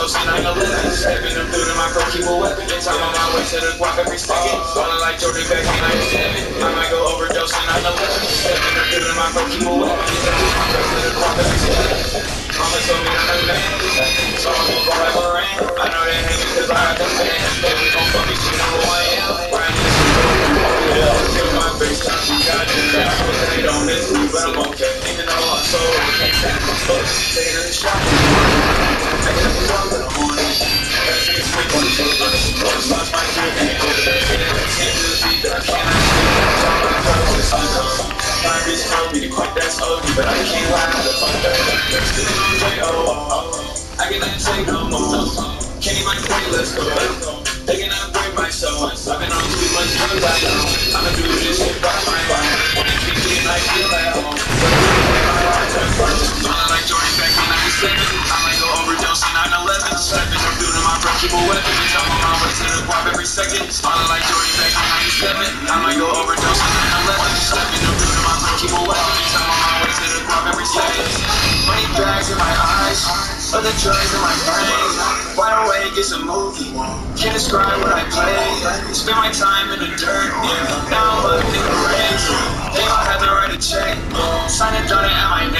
overdose and 9/11. Stepping them through to my pro keep a weapon. Bitch, I'm on my way to the guap every second. Falling like Jordan back in 97. I might go overdose and 9/11. Stepping them through to my pro keep a weapon. Bitch, I'm on my way to the guap every second. Mama told me I'm a man, so I'm gon' go like a rain. I know they hate me cause I got the fans. But we gon' fuck it, she know who I am. Riding this shit, yeah. Kill my face, she got it. They don't miss me, but I'm okay. Even though I'm so can't stand my foot. Taking a shot, taking up a walk in the morning. Passing a sweet one, once lost my kid, and go to bed. Can't do the beat, but I cannot sleep. Talk about the with the sun comes. My bitch told me to quit, that's OG, but I can't lie. The fuck that. Sitting on J.O. I cannot take no more. Can't even play, let's go. They cannot break my soul. I've been on too much drugs, I know. I'ma do this shit by my mind. When it keeps me like feel at home. But I really play my heart to first. Smiling like Jordan back in 97. I might go overdose in 9/11. Stepping up through to my bro, keep a weapon. Bitch, I'm on my way to the guap every second. Smiling like Jordan back in 97. I might go overdose in 9/11. Stepping up through to my bro, keep a weapon. Bitch, I'm on my way to the guap every second. Money bags in my eyes, other drugs in my brain. Wide awake, it's a movie. Can't describe what I play. Spend my time in the dirt, yeah. Now I'm up in the rain. They all had to write a check. Sign a dotted at my